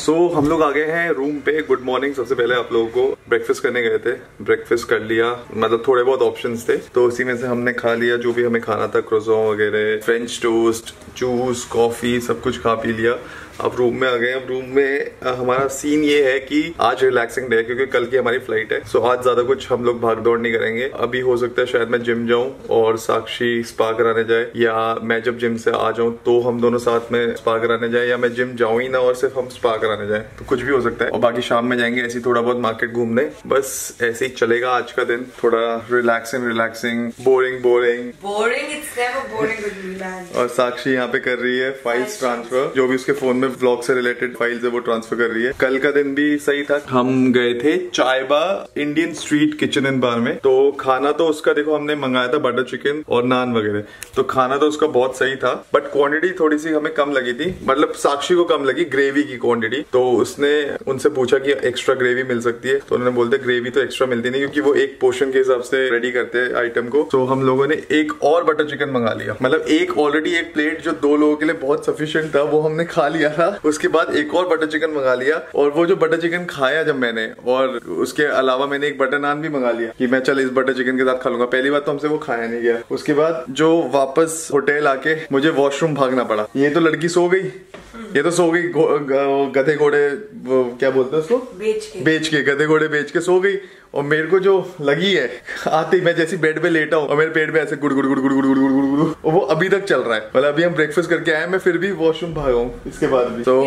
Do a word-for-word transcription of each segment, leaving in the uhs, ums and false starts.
सो so, हम लोग आ गए हैं रूम पे। Good morning. सबसे पहले आप लोगों को ब्रेकफास्ट करने गए थे, ब्रेकफास्ट कर लिया, मतलब थोड़े बहुत ऑप्शंस थे तो उसी में से हमने खा लिया जो भी हमें खाना था, क्रोसॉन वगैरह, फ्रेंच टोस्ट, जूस, कॉफी, सब कुछ खा पी लिया। अब रूम में आ गए। अब रूम में हमारा सीन ये है कि आज रिलैक्सिंग डे है क्योंकि कल की हमारी फ्लाइट है। सो आज ज्यादा कुछ हम लोग भाग दौड़ नहीं करेंगे। अभी हो सकता है शायद मैं जिम जाऊं और साक्षी स्पा कराने जाए, या मैं जब जिम से आ जाऊं तो हम दोनों साथ में स्पा कराने जाए, या मैं जिम जाऊं ही ना और सिर्फ हम स्पा कराने जाए, तो कुछ भी हो सकता है। और बाकी शाम में जाएंगे ऐसे थोड़ा बहुत मार्केट घूमने। बस ऐसे ही चलेगा आज का दिन, थोड़ा relaxing relaxing boring boring boring it's never boring with me man. और साक्षी यहाँ पे कर रही है फाइल्स ट्रांसफर, जो भी उसके फोन में व्लॉग से रिलेटेड फाइल्स है वो ट्रांसफर कर रही है। कल का दिन भी सही था। हम गए थे Chaiba Indian street kitchen and bar में। तो खाना तो उसका देखो हमने मंगाया था बटर चिकन और नान वगैरह, तो खाना तो उसका बहुत सही था, बट क्वांटिटी थोड़ी सी हमें कम लगी थी, मतलब साक्षी को कम लगी ग्रेवी की क्वांटिटी। तो उसने उनसे पूछा कि एक्स्ट्रा ग्रेवी मिल सकती है, तो उन्होंने बोलते ग्रेवी तो एक्स्ट्रा मिलती नहीं क्योंकि वो एक पोर्शन के हिसाब से रेडी करते हैं आइटम को। तो हम लोगों ने एक और बटर चिकन मंगा लिया, मतलब एक ऑलरेडी एक प्लेट जो दो लोगों के लिए बहुत सफिशिएंट था वो हमने खा लिया था। उसके बाद एक और बटर चिकन मंगा लिया, और वो जो बटर चिकन खाया जब मैंने, और उसके अलावा मैंने एक बटर नान भी मंगा लिया कि मैं चल इस बटर चिकन के साथ खा लूंगा। पहली बात तो हमसे वो खाया नहीं गया। उसके बाद जो वापस होटल आके मुझे वॉशरूम भागना पड़ा। ये तो लड़की सो गई, ये तो सो गई गधे घोड़े क्या बोलते हैं उसको, बेच के बेच के गधे घोड़े बेच के सो गई। और मेरे को जो लगी है आते ही मैं जैसी बेड पे लेटा हूँ और मेरे पेट में ऐसे गुड़ गुड़ गुड़ गुड़ गुड़ गुड़ गुड़ गुड़, और वो अभी तक चल रहा है। मतलब अभी हम ब्रेकफास्ट करके आए, मैं फिर भी वॉशरूम भागा हूँ इसके बाद भी। तो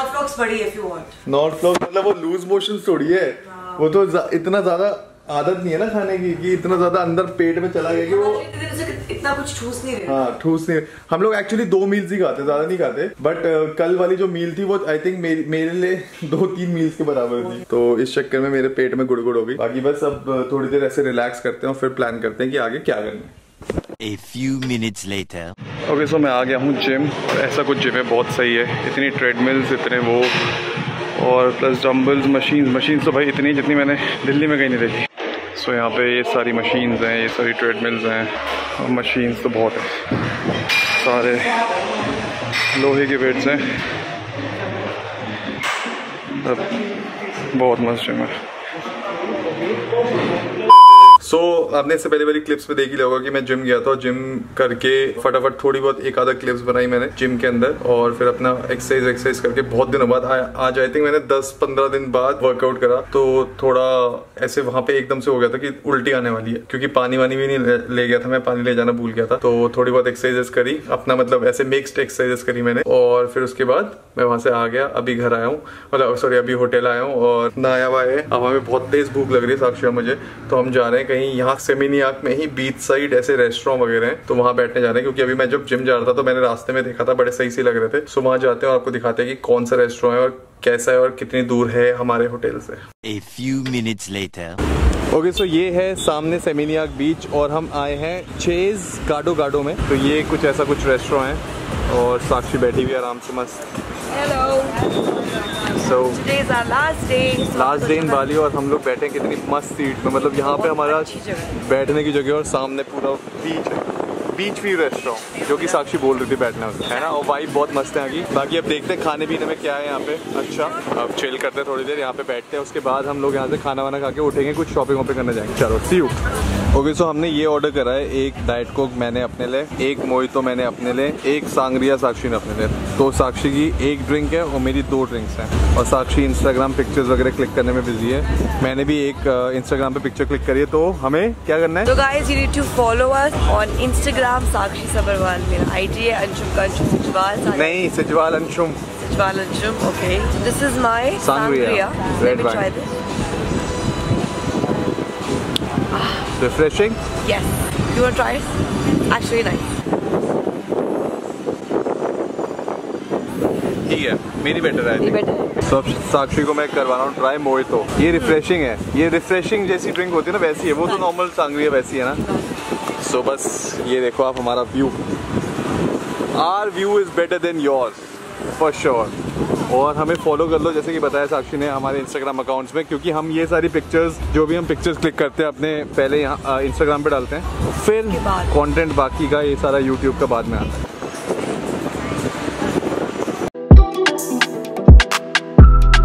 नॉर्थ फ्लॉक्स मतलब वो लूज मोशन थोड़ी है, वो तो इतना ज्यादा आदत नहीं है ना खाने की कि इतना ज्यादा अंदर पेट में चला गया कि वो इतना कुछ ठूस नहीं रहे। हाँ ठूस नहीं। हम लोग एक्चुअली दो मील्स ही खाते, ज्यादा नहीं खाते, बट uh, कल वाली जो मील थी वो आई थिंक मेरे, मेरे लिए दो तीन मील्स के बराबर थी। तो इस चक्कर में मेरे पेट में गुड़गुड़ हो गई। बाकी बस अब थोड़ी देर ऐसे रिलैक्स करते हैं और फिर प्लान करते हैं कि आगे क्या करना है। A few minutes later. Okay so मैं आ गया हूँ जिम। ऐसा कुछ जिम है, बहुत सही है, इतनी ट्रेडमिल्स, इतने वो, और प्लस डम्बल्स, मशीन मशीन तो भाई इतनी जितनी मैंने दिल्ली में कहीं नहीं देखी। सो so, यहाँ पे ये सारी मशीन्स हैं, ये सारी ट्रेडमिल्स हैं, और मशीन्स तो बहुत है, सारे लोहे के वेट्स हैं। अब बहुत मस्त जिम है। सो so, आपने इससे पहले वाली क्लिप्स में देख ही होगा कि मैं जिम गया था, जिम करके फटाफट थोड़ी बहुत एक आधा क्लिप्स बनाई मैंने जिम के अंदर, और फिर अपना एक्सरसाइज एक्सरसाइज करके बहुत दिनों बाद आज आई थिंक मैंने दस पंद्रह दिन बाद वर्कआउट करा। तो थोड़ा ऐसे वहां पे एकदम से हो गया था कि उल्टी आने वाली है, क्योंकि पानी वानी भी नहीं ले गया था, मैं पानी ले जाना भूल गया था। तो थोड़ी बहुत एक्सरसाइजेस करी, अपना मतलब ऐसे मिक्स्ड एक्सरसाइजेस करी मैंने, और फिर उसके बाद मैं वहां से आ गया। अभी घर आया हूँ, मतलब सॉरी अभी होटल आया हूँ और नहाया हुआ है। अब हमें बहुत तेज भूख लग रही है साक्षी मुझे, तो हम जा रहे हैं कहीं यहाँ सेमिनियाक में ही बीच साइड ऐसे रेस्टोरेंट वगैरह हैं, तो वहां बैठने जा रहे हैं। क्योंकि अभी मैं जब जिम जा रहा था तो मैंने रास्ते में देखा था, बड़े सही से लग रहे थे। सो वहां जाते हैं और आपको दिखाते हैं कि कौन सा रेस्टोरेंट है और कैसा है और कितनी दूर है हमारे होटल से। A few minutes later. Okay so ये है सामने सेमिनियाक बीच, और हम आए हैं चेज गाडो गाडो में। तो ये कुछ ऐसा कुछ रेस्टोरेंट है, और साक्षी बैठी हुई आराम से मस्त। So, last day last day in Bali, और हम लोग बैठे कितनी मस्त सीट में, मतलब यहाँ पे हमारा बैठने की जगह और सामने पूरा बीच है, बीच व्यू रेस्टोरेंट, जो कि साक्षी बोल रही थी बैठना है ना, और वाइब बहुत मस्त है आगे। बाकी अब देखते हैं खाने पीने में क्या है यहाँ पे। अच्छा अब चिल करते हैं थोड़ी देर, यहाँ पे बैठते हैं, उसके बाद हम लोग यहाँ से खाना वाना खा के उठेंगे, कुछ शॉपिंग वॉपिंग करने जाएंगे। चलो सी यू। ओके सो हमने ये ऑर्डर करा है, एक डाइट कोक मैंने अपने लिए, एक मोहितो मैंने अपने लिए, एक सांगरिया साक्षी ने अपने लिए। तो साक्षी की एक ड्रिंक है और मेरी दो ड्रिंक्स हैं, और साक्षी इंस्टाग्राम पिक्चर्स वगैरह क्लिक करने में बिजी है। मैंने भी एक इंस्टाग्राम पे पिक्चर क्लिक करी है। तो हमें क्या करना है? तो guys you need to follow us on Instagram Sakshi Sabharwal, मेरा आईडी है अंशुम का अंशुम सिजवाल, नहीं Sijwal Anshum Sijwal Anshum. Okay this is my sangria, let me try this. Refreshing? Yes. You want to try it? Actually nice. ठीक है, मेरी बेटर है। बेटर सब साक्षी को मैं करवा रहा हूँ ट्राई मोहितो। ये रिफ्रेशिंग है, ये रिफ्रेशिंग जैसी ड्रिंक होती है ना वैसी है, वो तो नॉर्मल सांगरिया वैसी है ना। सो so, बस ये देखो आप हमारा view, our view is better than yours for sure. और हमें फॉलो कर लो जैसे कि बताया साक्षी ने हमारे इंस्टाग्राम अकाउंट्स में, क्योंकि हम ये सारी पिक्चर्स जो भी हम पिक्चर्स क्लिक करते हैं अपने पहले यहाँ इंस्टाग्राम पे डालते हैं, फिर कंटेंट बाकी का ये सारा यूट्यूब का बाद में आता है।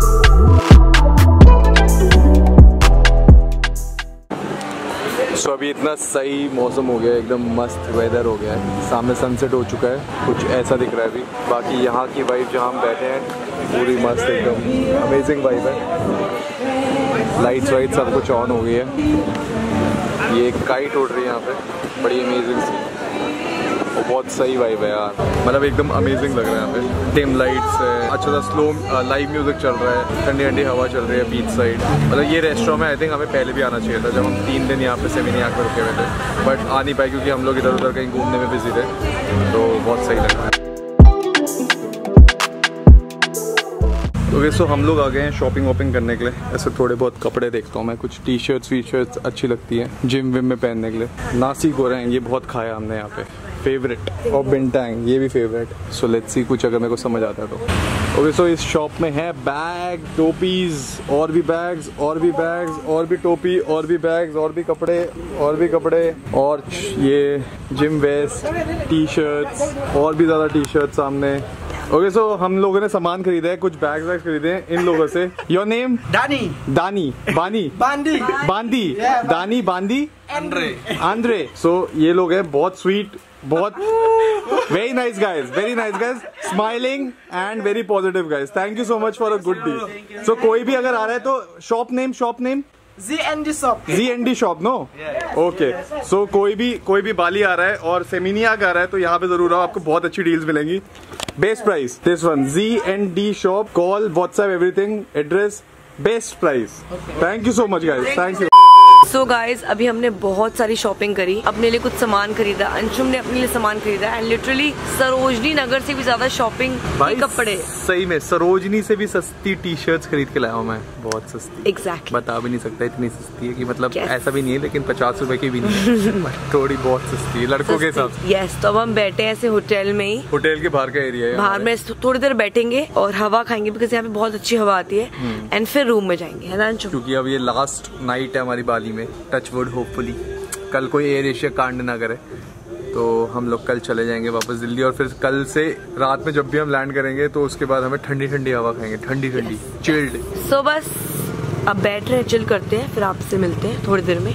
अभी इतना सही मौसम हो गया है, एकदम मस्त वेदर हो गया है, सामने सनसेट हो चुका है, कुछ ऐसा दिख रहा है अभी। बाकी यहाँ की वाइब जहाँ हम बैठे हैं पूरी मस्त एकदम अमेजिंग वाइब है। लाइट्स वाइट सब कुछ ऑन हो गई है। ये काइट उड़ रही है यहाँ पे, बड़ी अमेजिंग सी, और बहुत सही वाइब है यार, मतलब एकदम अमेजिंग लग रहा है यहाँ पे। डिम लाइट्स है, अच्छा सा स्लो लाइव म्यूजिक चल रहा है, ठंडी ठंडी हवा चल रही है बीच साइड। मतलब ये रेस्टोरेंट में आई थिंक हमें पहले भी आना चाहिए था, जब हम तीन दिन यहाँ पे सेमिनियाक में रुके हुए थे, बट आ नहीं पाए क्योंकि हम लोग इधर उधर कहीं घूमने में बिजी थे। तो बहुत सही लग रहा है। ओके सो हम लोग आ गए हैं शॉपिंग वॉपिंग करने के लिए। ऐसे थोड़े बहुत कपड़े देखता हूँ मैं, कुछ टी शर्ट्स वी शर्ट्स अच्छी लगती हैं जिम विम में पहनने के लिए। नासी गोरेंग ये बहुत खाया हमने यहाँ पे, फेवरेट, और बिंटांग ये भी फेवरेट। सो लेट्स सी कुछ अगर मेरे को समझ आता है तो। ओके सो इस शॉप में है बैग, टोपीज, और भी बैग्स, और भी बैग्स, और भी टोपी, और भी बैग्स, और भी कपड़े, और भी कपड़े, और ये जिम वेस्ट, टी शर्ट्स, और भी ज़्यादा टी शर्ट सामने। ओके okay, सो so, हम लोगों ने सामान खरीदा है, कुछ बैग्स वैग्स खरीदे हैं इन लोगों से। Your name? दानी। दानी, बानी, बांदी, बांदी, yeah, दानी, बांदी, आंद्रे, आंद्रे। सो so, ये लोग हैं बहुत स्वीट, बहुत very nice guys, very nice guys, smiling and very positive guys. Thank you so much for a good deal. So कोई भी अगर आ रहा है तो shop name, shop name G N D shop, G N D shop, no? Okay so कोई भी कोई भी बाली आ रहा है और सेमिनियाक आ रहा है तो यहाँ पे जरूर आओ, आपको बहुत अच्छी डील्स मिलेंगी। Best price, this one, G N D shop, call, WhatsApp, everything, address, best price. Thank you so much guys, thank you. So so guys अभी हमने बहुत सारी शॉपिंग करी, अपने लिए कुछ सामान खरीदा, अंशुम ने अपने लिए सामान खरीदा, एंड लिटरली सरोजनी नगर से भी ज्यादा शॉपिंग कपड़े। सही में सरोजनी से भी सस्ती टी शर्ट्स खरीद के लाया हूँ मैं, बहुत सस्ती। एग्जैक्टली, बता भी नहीं सकता इतनी सस्ती है कि मतलब ऐसा भी नहीं है, लेकिन पचास रुपए की भी नहीं है, थोड़ी बहुत सस्ती है लड़कों के हिसाब से। यस, तो अब हम बैठे हैं ऐसे होटल में ही, होटल के बाहर का एरिया है, बाहर में थोड़ी देर बैठेंगे और हवा खाएंगे, बिकॉज यहाँ पे बहुत अच्छी हवा आती है, एंड फिर रूम में जाएंगे, है ना अंशुम? क्योंकि अब ये लास्ट नाइट है हमारी बाली में, टच वुड, होपफुली कल कोई एयर एशिया कांड ना करे, तो हम लोग कल चले जाएंगे वापस दिल्ली, और फिर कल से रात में जब भी हम लैंड करेंगे तो उसके बाद हमें ठंडी ठंडी हवा खाएंगे, ठंडी ठंडी चिल्ड। सो बस अब बैठ रहे चिल करते हैं, फिर आपसे मिलते हैं थोड़ी देर में।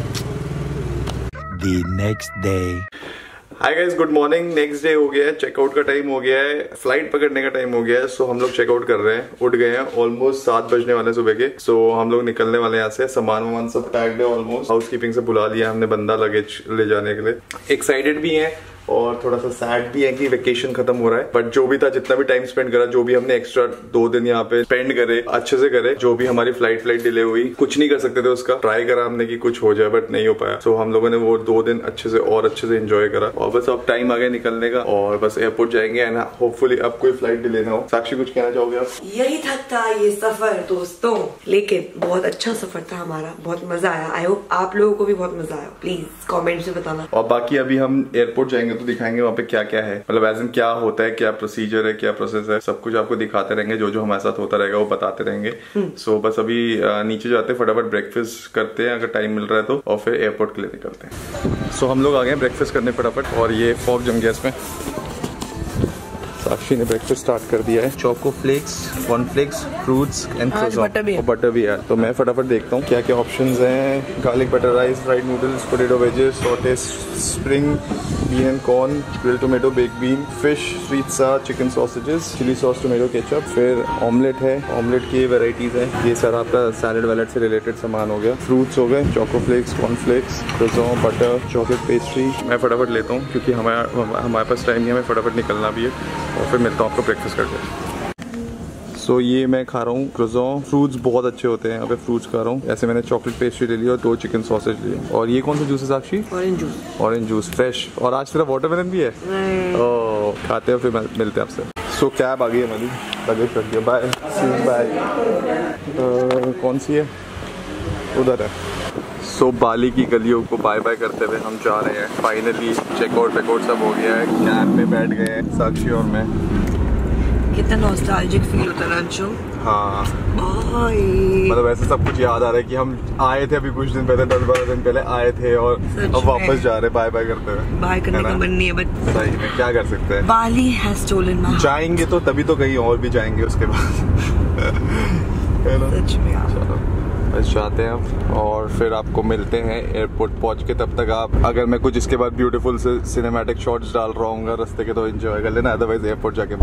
The next day. Hi guys, good morning. Next day हो गया है, चेकआउट का टाइम हो गया है, फ्लाइट पकड़ने का टाइम हो गया है। सो हम लोग चेकआउट कर रहे हैं, उठ गए हैं, ऑलमोस्ट सात बजने वाले सुबह के। सो हम लोग निकलने वाले यहाँ से, सामान वामान सब टैग्ड है ऑलमोस्ट, हाउस कीपिंग से बुला लिया हमने बंदा लगेज ले जाने के लिए। एक्साइटेड भी है और थोड़ा सा सैड भी है कि वेकेशन खत्म हो रहा है, बट जो भी था, जितना भी टाइम स्पेंड करा, जो भी हमने एक्स्ट्रा दो दिन यहाँ पे स्पेंड करे, अच्छे से करे। जो भी हमारी फ्लाइट फ्लाइट डिले हुई, कुछ नहीं कर सकते थे उसका, ट्राई करा हमने कि कुछ हो जाए, बट नहीं हो पाया। सो हम लोगों ने वो दो दिन अच्छे से और अच्छे से एंजॉय करा, और बस अब टाइम आ गया निकलने का, और बस एयरपोर्ट जाएंगे, एंड होपफुली अब कोई फ्लाइट डिले ना हो। साक्षी कुछ कहना चाहोगे आप? यही तक था ये सफर दोस्तों, लेकिन बहुत अच्छा सफर था हमारा, बहुत मजा आया। आई होप आप लोगों को भी बहुत मजा आया, प्लीज कमेंट से बताना। और बाकी अभी हम एयरपोर्ट जाएंगे तो दिखाएंगे वहाँ पे क्या क्या है, मतलब एज इन क्या होता है, क्या प्रोसीजर है, क्या प्रोसेस है, सब कुछ आपको दिखाते रहेंगे, जो जो हमारे साथ होता रहेगा वो बताते रहेंगे। सो so, बस अभी नीचे जाते हैं, फटाफट ब्रेकफास्ट करते हैं अगर टाइम मिल रहा है तो, और फिर एयरपोर्ट के लिए निकलते हैं। सो so, हम लोग आ गए ब्रेकफास्ट करने फटाफट, और ये फॉग जम गया इसमें। साक्षी ने ब्रेकफास्ट स्टार्ट कर दिया है, choco flakes, cornflakes, fruits and butter भी है, और बटर भी है। तो मैं फटाफट देखता हूँ क्या क्या ऑप्शंस हैं। Garlic butter rice, fried noodles, potato wedges, sauteed spring bean and corn, grilled tomato, bake bean, fish, sweet सा, chicken sausages, chilli sauce, tomato ketchup, फिर ऑमलेट है, ऑमलेट की वेराइटीज है। ये सारा आपका सैलेड वैलेड से रिलेटेड सामान हो गया। फ्रूट्स हो गए, choco flakes, cornflakes, croissant, butter, chocolate pastry. मैं फटाफट लेता हूँ क्योंकि हमारे हमारे पास टाइम नहीं है, हमें फटाफट निकलना भी है, और फिर मिलता हूँ आपको ब्रेकफास्ट करके। सो so, ये मैं खा रहा हूँ क्रोसॉन, फ्रूट्स बहुत अच्छे होते हैं यहाँ पे, फ्रूट्स खा रहा हूँ। ऐसे मैंने चॉकलेट पेस्ट्री ले लिया और दो चिकन सॉसेज लिए। और ये कौन सा जूस है Sakshi? Orange juice. Orange juice fresh, और आज तेरा वाटरमेलन भी है। ओह, खाते हैं फिर मिलते हैं आपसे। सो so, कैब आ गई हमारी, लगेज कर दिया, बाय बाय। कौन सी है? उधर है। सो so, बाली की गलियों को बाय बाय करते हुए हम जा रहे हैं। फाइनली चेकआउट वेकआउट सब हो गया है, कैब में बैठ गए हैं साक्षी और मैं। कितना नॉस्टैल्जिक फील होता है अंशुम। हाँ, मतलब ऐसे सब कुछ याद आ रहा है कि हम आए थे अभी कुछ दिन पहले, दस बारह दिन पहले आए थे, और अब वापस जा रहे बाय बाय करते हुए। बाय करने का मन नहीं है, बट सही में क्या कर सकते हैं, Bali has stolen my heart. जाएंगे तो तभी तो कहीं और भी जाएंगे उसके बाद। सच में। चलो बस जाते हैं अब और फिर आपको मिलते हैं एयरपोर्ट पहुंच के। तब तक आप, अगर मैं कुछ इसके बाद ब्यूटीफुल से सिनेमैटिक शॉट्स डाल रहा हूँ रास्ते के, तो एंजॉय कर लेना, अदरवाइज एयरपोर्ट जाके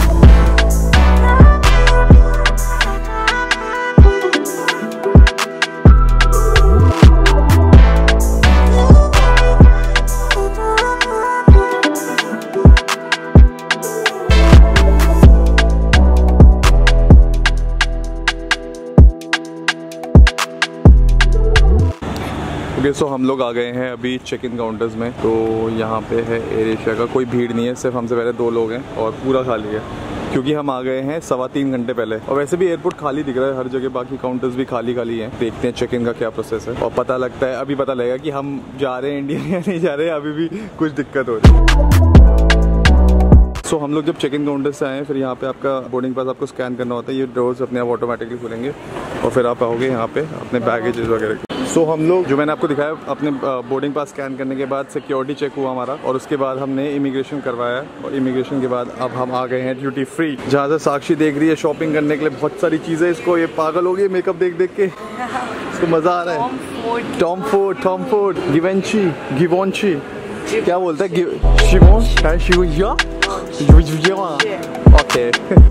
सो हम लोग आ गए हैं अभी चेक इन काउंटर्स में। तो यहाँ पे है एयर एशिया का, कोई भीड़ नहीं है, सिर्फ हमसे पहले दो लोग हैं और पूरा खाली है क्योंकि हम आ गए हैं सवा तीन घंटे पहले। और वैसे भी एयरपोर्ट खाली दिख रहा है हर जगह, बाकी काउंटर्स भी खाली खाली हैं। देखते हैं चेक इन का क्या प्रोसेस है और पता लगता है, अभी पता लगेगा कि हम जा रहे हैं इंडिया या नहीं जा रहे हैं। अभी भी कुछ दिक्कत हो रही है। सो so, हम लोग जब चेक इन काउंटर से आए, फिर यहाँ पे आपका बोर्डिंग पास आपको स्कैन करना होता है। ये डोर्स अपने आप ऑटोमेटिकली खुलेंगे और फिर आप आओगे यहाँ पे अपने बैगेजेस वगैरह। सो so, हम लोग, जो मैंने आपको दिखाया, अपने बोर्डिंग पास स्कैन करने के बाद सिक्योरिटी चेक हुआ हमारा और उसके बाद हमने इमिग्रेशन करवाया और इमिग्रेशन के बाद अब हम आ गए हैं ड्यूटी फ्री, जहाँ से साक्षी देख रही है शॉपिंग करने के लिए बहुत सारी चीज़ें। इसको ये पागल हो गई मेकअप देख देख के, इसको मज़ा आ रहा है। Tom Ford, Tom Ford, Givenchy, Givenchy, क्या बोलता है, शिवोन, शिवोया, ओके।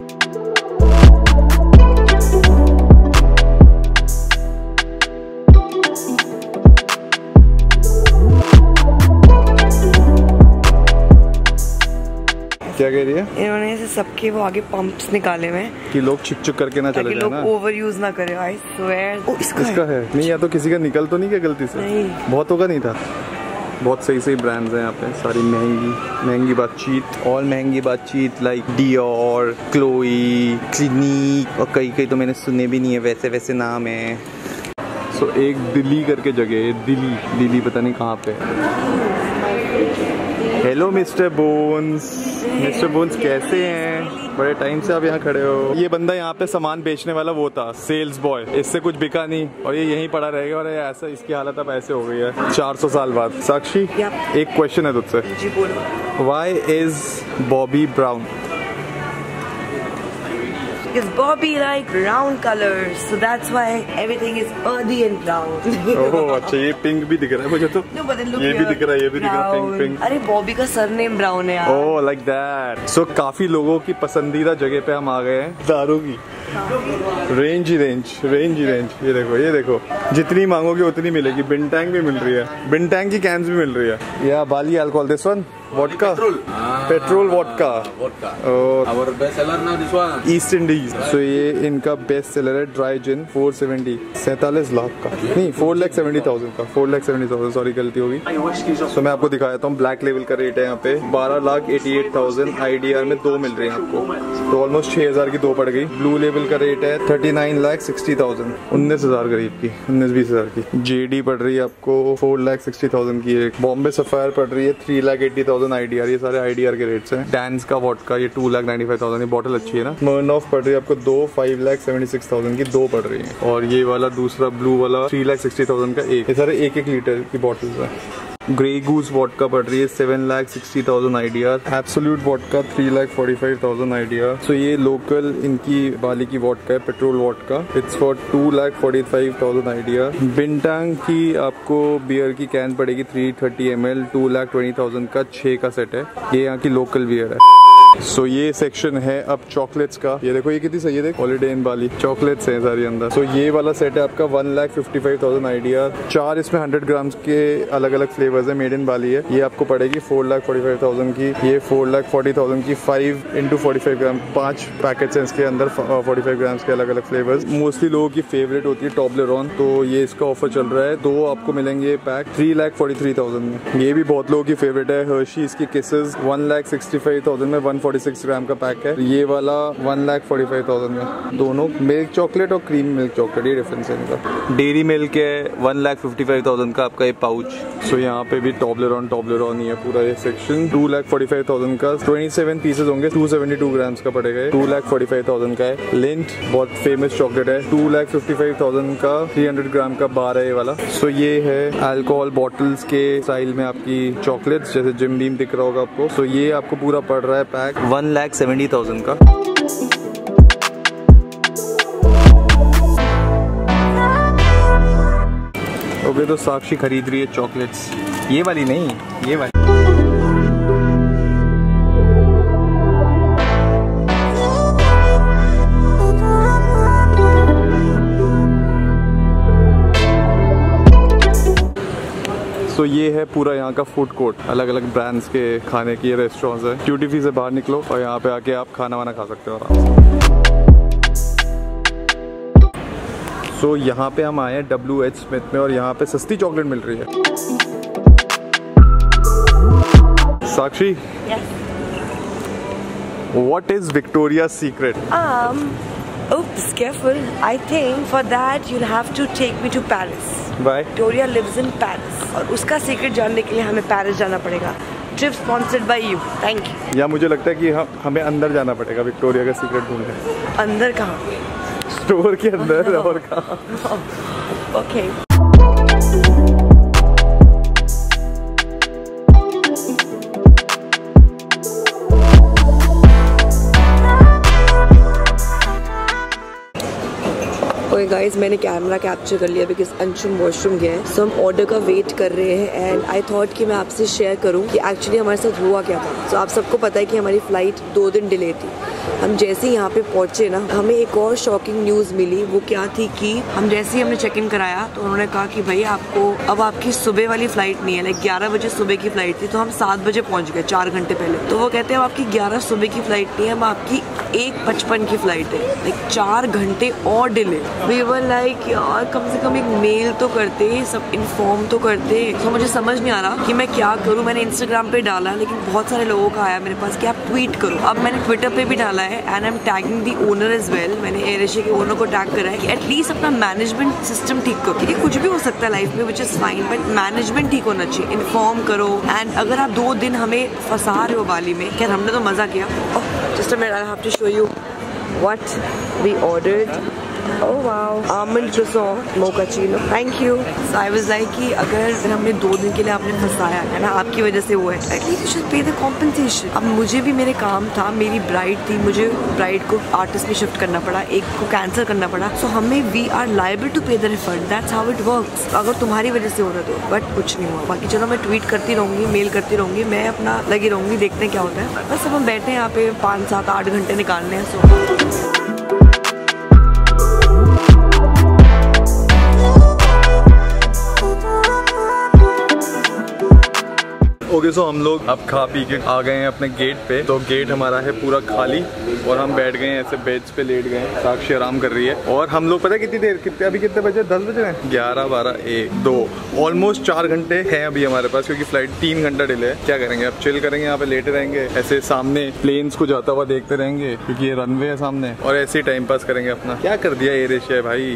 क्या कह रही है? इन्होंने से सबके वो आगे पंप्स निकाले हुए हैं कि लोग चिक चिक करके ना चले जाए ना, लोग ओवर यूज ना करे। आई स्वेयर ओ, इसका, इसका है। है नहीं, या तो किसी का निकल तो नहीं क्या गलती से? नहीं, बहुतों का नहीं था। बहुत सही सही ब्रांड्स हैं यहाँ पे, सारी महंगी महंगी बातचीत, और महंगी बातचीत लाइक डियोर, क्लोई, क्लिनिक, और कई कई तो मैंने सुने भी नहीं है, वैसे वैसे नाम है। सो so, एक दिल्ली करके जगह है, दिल्ली दिल्ली पता नहीं कहाँ पे। Hello mister Bones, mister Bones कैसे हैं? बड़े टाइम से आप यहाँ खड़े हो। ये बंदा यहाँ पे सामान बेचने वाला वो था, सेल्स बॉय। इससे कुछ बिका नहीं और ये यहीं पड़ा रहेगा और ऐसा इसकी हालत अब ऐसे हो गई है चार सौ साल बाद। साक्षी, एक क्वेश्चन है तुझसे। जी बोलो। Why is Bobby Brown? Because Bobby like brown colors, so that's why everything is earthy and brown. Oh अच्छा, ये पिंक भी दिख रहा है मुझे तो। No, but look ये here, भी दिख रहा है, ये भी दिख रहा है, पिंक पिंक। अरे बॉबी का सरनेम ब्राउन है यार। Oh like that. सो काफी लोगों की पसंदीदा जगह पे हम आ गए हैं, दारू की रेंज ही रेंज रेंज ही रेंज। ये देखो, ये देखो, जितनी मांगोगे उतनी मिलेगी। बिनटैंग भी मिल रही है, बिनटैंग की कैंस भी मिल रही है। या Bali alcohol, this one vodka, petrol vodka, our best seller now this one, East Indies. So ये इनका बेस्ट सेलर है, ड्राई जिन, फोर सेवेंटी, सैतालीस लाख का, नहीं फोर लाख सेवेंटी थाउजेंड का, four lakh seventy thousand, sorry गलती होगी। सो मैं आपको दिखाता हूँ, ब्लैक लेवल का रेट है यहाँ पे बारह lakh eighty eight thousand, I D R में दो मिल रहे हैं आपको, तो ऑलमोस्ट छह हजार की दो पड़ गई। ब्लू लेवल का रेट है thirty nine lakh sixty thousand, उन्नीस हजार करीब की, उन्नीस बीस हजार की। जेडी पड़ रही है आपको फोर लाख सिक्सटी थाउजेंड की एक। बॉम्बे सफायर पड़ रही है three lakh eighty thousand I D R, ये सारे आई डी आर के रेट्स हैं। डैंस का वोडका ये two lakh ninety five thousand, ये बॉटल अच्छी है ना। स्मिर्नॉफ पड़ रही है आपको दो, five lakh seventy six thousand की दो पड़ रही है। और ये वाला दूसरा ब्लू वाला थ्री लाख सिक्सटी थाउजेंड का एक। ये सारे एक एक लीटर की बॉटल्स हैं। ग्रे गूस वोडका पड़ रही है seven lakh sixty thousand I D R. Absolut vodka three lakh forty five thousand I D R. So ये लोकल इनकी बाली की वोडका है, petrol vodka, it's for two lakh forty five thousand I D R. Bintang की आपको beer की can पड़ेगी three thirty M L, two lakh twenty thousand का छह का सेट है। ये यहाँ की लोकल बियर है। सो so, ये सेक्शन है अब चॉकलेट्स का। ये देखो, ये कितनी सही है, देख, हॉलिडे इन बाली चॉकलेट्स हैं सारी अंदर। सो so, ये वाला सेट है आपका one lakh fifty five thousand I D R. चार इसमें हंड्रेड ग्राम्स के अलग अलग फ्लेवर्स है, मेड इन बाली है। ये आपको पड़ेगी four lakh forty five thousand की, ये फोर लाख फोर्टी थाउजेंड की। Five into forty five gram, पांच पैकेट्स हैं इसके अंदर, फोर्टी फाइव ग्राम्स के अलग अलग फ्लेवर्स। मोस्टली लोगों की फेवरेट होती है टॉबलेरोन, तो ये इसका ऑफर चल रहा है, दो आपको मिलेंगे pack three lakh forty three thousand में। ये भी बहुत लोगों की फेवरेट है, हर्शी इसकी kisses, one lakh sixty five thousand में वन फोर्टी सिक्स ग्राम का पैक है। ये वाला one lakh forty five thousand में। दोनों मिल्क चॉकलेट और क्रीम मिल्क चॉकलेट, ये डिफरेंस है इनका। डेयरी मिल्क है one lakh fifty five thousand का आपका ये पाउच। सो यहाँ पे भी टॉबलेरोन टॉबलेरोन ही है पूरा ये section. Two lakh forty five thousand का ट्वेंटी सेवन पीसेज होंगे, टू सेवेंटी टू ग्राम्स का पड़ेगा, two lakh forty five thousand का है। लिंट बहुत फेमस चॉकलेट है, two lakh fifty five thousand का, थ्री हंड्रेड ग्राम का बार है ये वाला। सो so, ये है अल्कोहल बॉटल्स के स्टाइल में आपकी चॉकलेट्स, जैसे जिम बीम दिख रहा होगा आपको। सो so, ये आपको पूरा पड़ रहा है pack one lakh seventy thousand का। ओके तो साक्षी खरीद रही है चॉकलेट्स, ये वाली नहीं, ये वाली। तो ये है पूरा यहाँ का फूड कोर्ट, अलग अलग ब्रांड्स के खाने की रेस्टोरेंट्स है। ड्यूटी फ्री से बाहर निकलो और यहाँ पे आके आप खाना वाना खा सकते हो आराम से। सो यहाँ पे हम आए हैं डब्ल्यू एच स्मिथ में और यहाँ पे सस्ती चॉकलेट मिल रही है। Sakshi, what is Victoria secret? Um, oops, careful. I think for that you'll have to take me to Paris. Why? Victoria lives in Paris और उसका सीक्रेट जानने के लिए हमें पेरिस जाना पड़ेगा। Trip sponsored by you, thank you. या मुझे लगता है कि हम हमें अंदर जाना पड़ेगा विक्टोरिया का सीक्रेट ढूंढने। अंदर कहाँ? स्टोर के अंदर और कहाँ? ओके। ओके गाइज, मैंने कैमरा कैप्चर कर लिया बिकॉज अंशुम वॉशरूम गया है। सो हम ऑर्डर का वेट कर रहे हैं एंड आई थॉट कि मैं आपसे शेयर करूं कि एक्चुअली हमारे साथ हुआ क्या था। सो so, आप सबको पता है कि हमारी फ्लाइट दो दिन डिले थी। हम जैसे ही यहाँ पे पहुंचे ना, हमें एक और शॉकिंग न्यूज़ मिली। वो क्या थी कि हम जैसे ही हमने चेक इन कराया तो उन्होंने कहा कि भाई आपको अब आपकी सुबह वाली फ्लाइट नहीं है। लाइक ग्यारह बजे सुबह की फ्लाइट थी तो हम सात बजे पहुंच गए, चार घंटे पहले। तो वो कहते हैं अब आपकी ग्यारह सुबह की फ्लाइट नहीं है, अब आपकी एक पचपन की फ्लाइट है। लाइक चार घंटे और डिले। वी वर लाइक यार कम से कम एक मेल तो करते, सब इन्फॉर्म तो करते। तो मुझे समझ नहीं आ रहा कि मैं क्या करूँ। मैंने इंस्टाग्राम पे डाला लेकिन बहुत सारे लोगों का आया मेरे पास कि आप ट्वीट करो। अब मैंने ट्विटर पे भी डाला है and I am tagging the owner as well. मैंने एयर एशिया के ओनर को टैग करा है कि एटलीस्ट अपना मैनेजमेंट सिस्टम ठीक करो। ठीक है, कुछ भी हो सकता है लाइफ में which is fine, but management ठीक होना चाहिए। इन्फॉर्म करो। एंड अगर आप दो दिन हमें फंसा रहे हो बाली में, खैर हमने तो मजा किया। Just a minute, I have to show you what we ordered. Oh wow, almond croissant, mochaccino. Thank you. So I was like कि अगर हमने दो दिन के लिए आपने फंसाया है ना, आपकी वजह से हुआ है, at least you should pay the compensation. अब मुझे भी मेरे काम था, मेरी ब्राइड थी, मुझे ब्राइड को आर्टिस्ट में शिफ्ट करना पड़ा, एक को कैंसिल करना पड़ा। सो so, हमें we are liable to pay the refund. That's how it works. अगर तुम्हारी वजह से हो रहा तो, बट कुछ नहीं हुआ। बाकी चलो मैं ट्वीट करती रहूँगी, मेल करती रहूँगी, मैं अपना लगी रहूँगी, देखते हैं क्या होता है। बस अब हम बैठे हैं यहाँ पे, पाँच सात आठ घंटे निकालने हैं। सो ओके सो हम लोग अब खा पी के आ गए हैं अपने गेट पे। तो गेट हमारा है पूरा खाली और हम बैठ गए हैं ऐसे बेड्स पे लेट गए हैं। साक्षी आराम कर रही है और हम लोग पता है कितनी देर, कितने अभी कितने बजे, दस बजे हैं, ग्यारह बारह एक दो ऑलमोस्ट चार घंटे हैं अभी हमारे पास, क्योंकि फ्लाइट तीन घंटा डिले है। क्या करेंगे अब, चिल करेंगे यहाँ पे, लेटे रहेंगे ऐसे, सामने प्लेन्स को जाता हुआ देखते रहेंगे क्योंकि ये रनवे है सामने, और ऐसे ही टाइम पास करेंगे अपना। क्या कर दिया एयर एशिया भाई।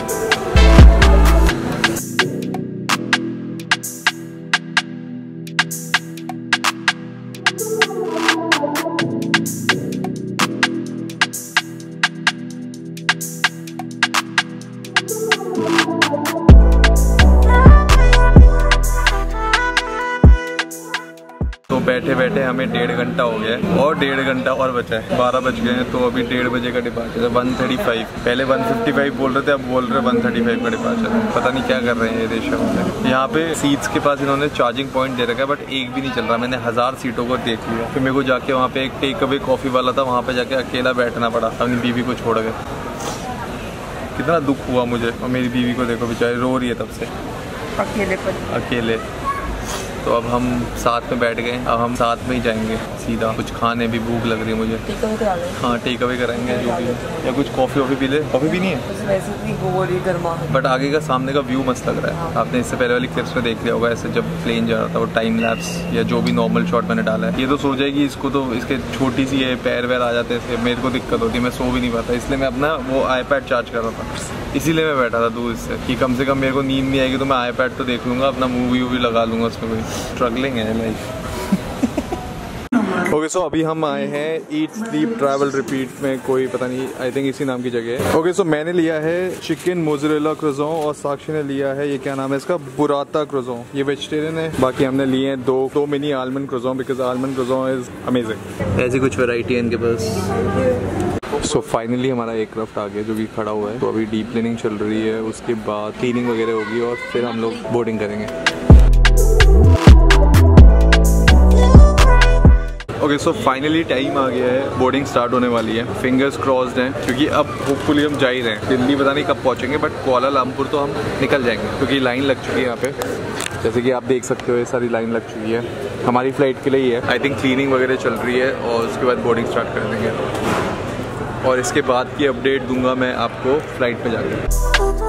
बैठे बैठे हमें डेढ़ घंटा हो गया है और डेढ़ घंटा और बचा है, बारह बज गए हैं। तो अभी डेढ़ बजे का डिपार्चर है, वन थर्टी फाइव। पहले वन फिफ्टी फाइव बोल रहे थे, अब बोल रहे वन थर्टी फाइव का डिपार्चर है। पता नहीं क्या कर रहे हैं ये देश में। यहाँ पे सीट्स के पास इन्होंने चार्जिंग पॉइंट दे रखा है बट एक भी नहीं चल रहा। मैंने हजार सीटों को देख लिया, फिर मेरे को जाके वहाँ पे एक टेक अवे कॉफी वाला था, वहाँ पे जाके अकेला बैठना पड़ा अपनी बीवी को छोड़ के। कितना दुख हुआ मुझे, और मेरी बीवी को देखो बेचारी रो रही है तब से अकेले पर अकेले। तो अब हम साथ में बैठ गए, अब हम साथ में ही जाएंगे सीधा। कुछ खाने भी भूख लग रही है मुझे। टेक अवे करा लें। हाँ टेक अवे कराएंगे जो भी है, या कुछ कॉफ़ी वॉफ़ी पी ले। कॉफ़ी भी नहीं है वैसे भी वो रही गर्मा, बट आगे का सामने का व्यू मस्त लग रहा है। हाँ। आपने इससे पहले वाली क्लिप्स में देख लिया होगा, ऐसे जब प्लेन जा रहा था वो टाइम लैप्स या जो भी नॉर्मल शॉट मैंने डाला है। ये तो सोच जाएगी इसको, तो इसके छोटी सी है, पैर वैर आ जाते थे, मेरे को दिक्कत होती, मैं सो भी नहीं पाता। इसलिए मैं अपना वो आईपैड चार्ज कर रहा था, इसीलिए मैं बैठा था दूर से कि कम से कम मेरे को नींद नहीं आएगी तो मैं आईपैड तो देख लूँगा, अपना मूवी वूवी लगा लूँगा उसमें। कोई स्ट्रगलिंग है लाइफ। ओके सो अभी हम आए हैं ईट स्लीप ट्रैवल रिपीट में, कोई पता नहीं, आई थिंक इसी नाम की जगह है। ओके सो मैंने लिया है चिकन मोज़रेला क्रोज़ोन और साक्षी ने लिया है, ये क्या नाम है इसका, बुराता क्रोज़ोन। ये वेजिटेरियन है। बाकी हमने लिए हैं दो दो mini almond croissant because almond croissant is amazing. ऐसी कुछ वैरायटी है इनके पास। सो फाइनली हमारा एयरक्राफ्ट आ गया जो कि खड़ा हुआ है। तो अभी डीप क्लीनिंग चल रही है, उसके बाद क्लीनिंग वगैरह होगी और फिर हम लोग बोर्डिंग करेंगे। ओके सो फाइनली टाइम आ गया है, बोर्डिंग स्टार्ट होने वाली है। फिंगर्स क्रॉस्ड हैं क्योंकि अब होपफुली हम जा ही रहे हैं। दिल्ली पता नहीं कब पहुंचेंगे, बट कुआलालंपुर तो हम निकल जाएंगे क्योंकि लाइन लग चुकी है यहाँ पे। जैसे कि आप देख सकते हो ये सारी लाइन लग चुकी है, हमारी फ़्लाइट के लिए ही है। आई थिंक क्लीनिंग वगैरह चल रही है और उसके बाद बोर्डिंग स्टार्ट कर देंगे और इसके बाद की अपडेट दूंगा मैं आपको फ़्लाइट पे जाकर।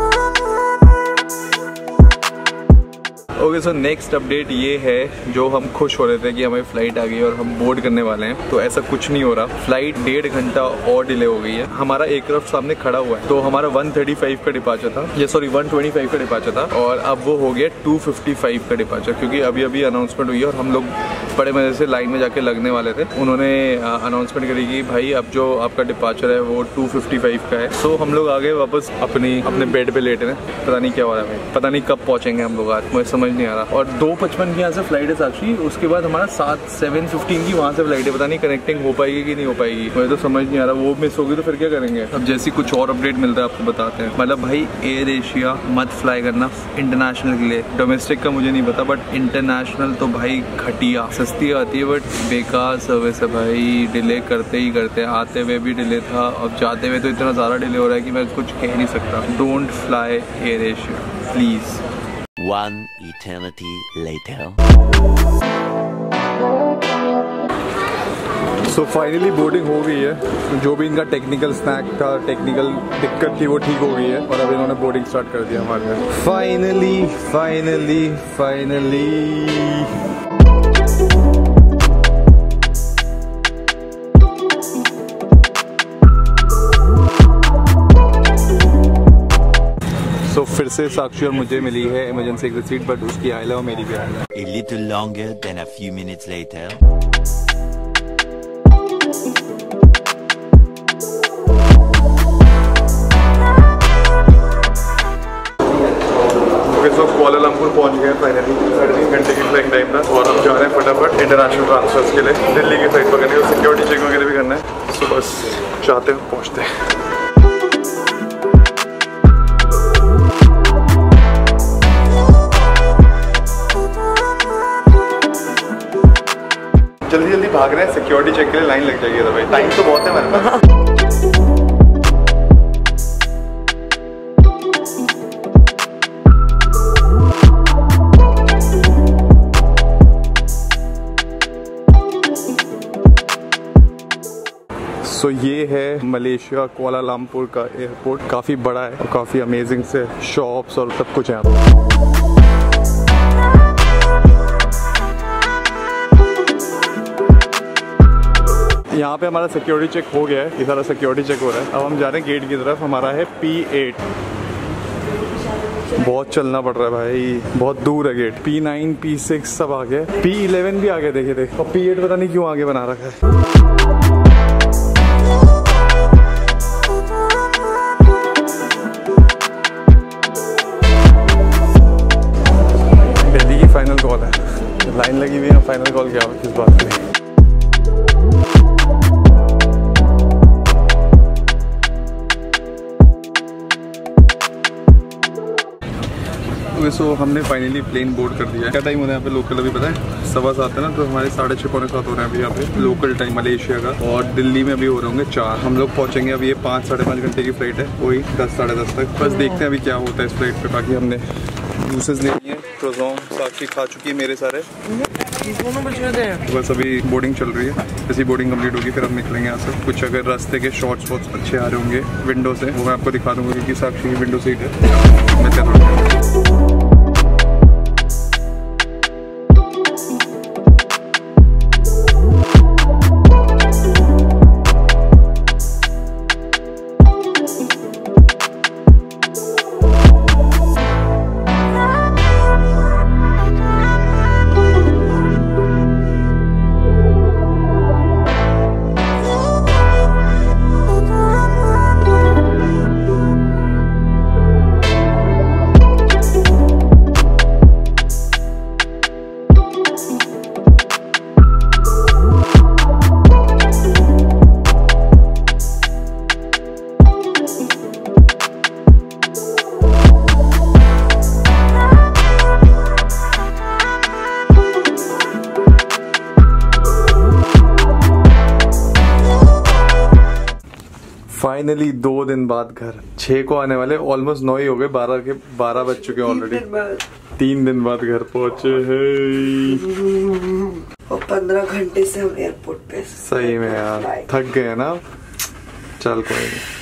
ओके सो नेक्स्ट अपडेट ये है, जो हम खुश हो रहे थे कि हमारी फ़्लाइट आ गई और हम बोर्ड करने वाले हैं, तो ऐसा कुछ नहीं हो रहा। फ़्लाइट डेढ़ घंटा और डिले हो गई है। हमारा एयरक्राफ्ट सामने खड़ा हुआ है। तो हमारा वन थर्टी फाइव का डिपार्चर था, ये सॉरी वन ट्वेंटी फाइव का डिपार्चर था और अब वो हो गया टू फिफ्टी फाइव का डिपार्चर, क्योंकि अभी अभी अनाउंसमेंट हुई है और हम लोग बड़े मज़े से लाइन में जाके लगने वाले थे। उन्होंने अनाउंसमेंट करी कि भाई अब जो आपका डिपार्चर है वो टू फिफ्टी फाइव का है। सो हम लोग आ गए वापस अपनी अपने बेड पे लेटे हैं। पता नहीं क्या हो रहा है भाई, पता नहीं कब पहुँचेंगे हम लोग आज, मुझे समझ नहीं आ रहा। और दो पचपन की यहाँ से फ्लाइट है साक्षी, उसके बाद हमारा सात सेवन फिफ्टीन की वहाँ से फ्लाइट है। पता नहीं कनेक्टिंग हो पाएगी कि नहीं हो पाएगी, मुझे तो समझ नहीं आ रहा। वो मिस होगी तो फिर क्या करेंगे। अब जैसी कुछ और अपडेट मिलता है आपको बताते हैं। मतलब भाई एयर एशिया मत फ्लाई करना इंटरनेशनल के लिए, डोमेस्टिक का मुझे नहीं पता, बट इंटरनेशनल तो भाई घटिया। सस्ती आती है बट बेकार सर्विस है भाई, डिले करते ही करते। आते हुए भी डिले था, अब जाते हुए तो इतना ज़्यादा डिले हो रहा है कि मैं कुछ कह नहीं सकता। Don't fly Air Asia please. One eternity later. So finally boarding हो गई है। जो भी इनका टेक्निकल स्नैक था, टेक्निकल दिक्कत थी, वो ठीक हो गई है और अब इन्होंने बोर्डिंग स्टार्ट कर दिया हमारे यहाँ। फाइनली फाइनली फाइनली तो फिर से साक्षी और मुझे मिली है इमरजेंसी एग्जिट सीट, बट उसकी आइला और मेरी भी आइला। A little longer than a few minutes later. Okay so Kuala Lumpur पहुंच गए फाइनली। साढ़े तीन घंटे की फ्लाइट टाइम था और हम जा रहे हैं फटाफट इंटरनेशनल ट्रांसफर्स के लिए। दिल्ली की फ्लाइट पकड़नी है, सिक्योरिटी चेक वगैरह भी करना है। सो बस जाते हैं, पहुँचते हैं। जल्दी जल्दी भाग रहे हैं, सिक्योरिटी चेक के लिए लाइन लग जाएगी। तो भाई टाइम तो बहुत है हमारे पास। सो so, ये है मलेशिया कुआलालंपुर का एयरपोर्ट। काफ़ी बड़ा है और काफ़ी अमेजिंग से शॉप्स और सब कुछ है यहाँ पर। यहाँ पे हमारा सिक्योरिटी चेक हो गया है, ये सारा सिक्योरिटी चेक हो रहा है। अब हम जा रहे हैं गेट की तरफ। हमारा है पी एट। बहुत चलना पड़ रहा है भाई, बहुत दूर है gate. P nine P six सब आ गए, पी इलेवन भी आ गए, देखे देख। और पी एट पता नहीं क्यों आगे बना रखा है। दिल्ली की फाइनल कॉल है, लाइन लगी हुई है। फाइनल कॉल क्या हो, किस बात की? सो so, हमने फाइनली प्लेन बोर्ड कर दिया है। क्या टाइम होता है यहाँ पे लोकल, अभी पता है सवा सात है ना, तो हमारे साढ़े छः पौने सात हो रहे हैं अभी यहाँ पे लोकल टाइम मलेशिया का। और दिल्ली में अभी हो रहे होंगे चार। हम लोग पहुँचेंगे अभी, ये पाँच साढ़े पाँच घंटे की फ्लाइट है, वही दस साढ़े दस तक। बस देखते हैं अभी क्या होता है इस फ्लाइट पे। बाकी हमने जूसेस ले लिए, क्रोज़ॉन साक्षी खा चुकी है मेरे सारे। बस अभी बोर्डिंग चल रही है, जैसी बोर्डिंग कंप्लीट होगी फिर हम निकलेंगे यहाँ से। कुछ अगर रास्ते के शॉर्ट्स बहुत अच्छे आ रहे होंगे विंडो से, वो मैं आपको दिखा दूंगा क्योंकि साक्षी की विंडो सीट है। मैं चल फाइनली दो दिन बाद घर। छह को आने वाले, ऑलमोस्ट नौ ही हो गए, बारह के बारह बज चुके हैं ऑलरेडी। तीन दिन बाद घर पहुंचे हैं और पंद्रह घंटे से हम एयरपोर्ट पे। सही में यार थक गए ना। चल कोई नहीं।